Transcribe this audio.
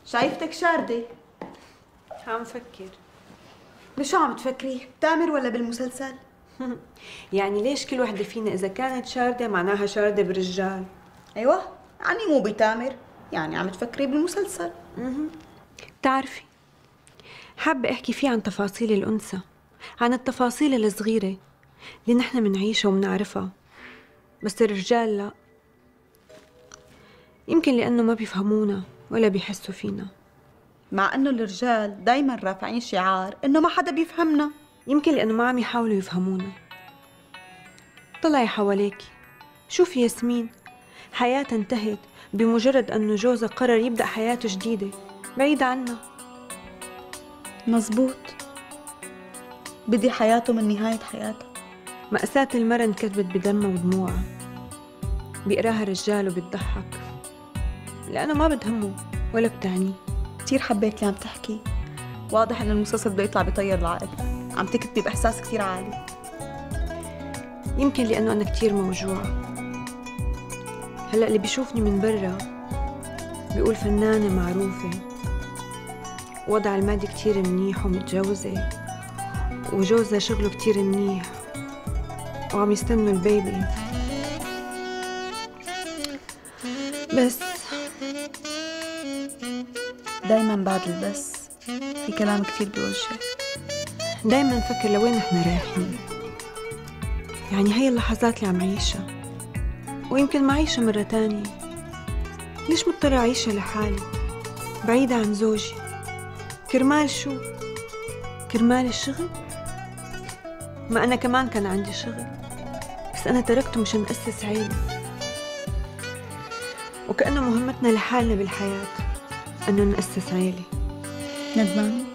شايفتك شاردة. عم فكر. بشو عم تفكري؟ بتامر ولا بالمسلسل؟ يعني ليش كل وحدة فينا إذا كانت شاردة معناها شاردة برجال؟ أيوة، يعني مو بتامر، يعني عم تفكري بالمسلسل. بتعرفي، حابة أحكي فيه عن تفاصيل الأنثى، عن التفاصيل الصغيرة اللي نحن منعيشها ومنعرفها، بس الرجال لا. يمكن لأنه ما بيفهمونا ولا بيحسوا فينا. مع إنه الرجال دايما رافعين شعار إنه ما حدا بيفهمنا. يمكن لأنه ما عم يحاولوا يفهمونا. طلعي حواليكي، شوفي ياسمين، حياتها انتهت بمجرد أنه جوزها قرر يبدأ حياته جديدة بعيدة عنا. مزبوط، بدي حياته من نهاية حياتها. مأساة المرأة انكتبت بدمها ودموعها، بيقراها الرجال وبيضحك لأنه ما بتهمه ولا بتعنيه. كتير حبيت اللي عم تحكي، واضح إن المسلسل بده يطلع بيطير العقل، عم تكتبي بإحساس كتير عالي. يمكن لأنه أنا كتير موجوعة. هلأ اللي بيشوفني من برا بيقول فنانة معروفة، وضع المادي كتير منيح ومتجوزة وجوزها شغله كتير منيح وعم يستنوا البيبي. بس دايما بعد البس في كلام كتير بوجهك. دايما نفكر لوين نحن رايحين. يعني هي اللحظات اللي عم عيشها ويمكن ما عيشها مرة تانية. ليش مضطرة أعيشها لحالي بعيدة عن زوجي؟ كرمال شو؟ كرمال الشغل؟ ما أنا كمان كان عندي شغل، بس أنا تركته مشان أسس عيلة. وكأنه مهمتنا لحالنا بالحياة أنه نأسس عيلة. ندمان؟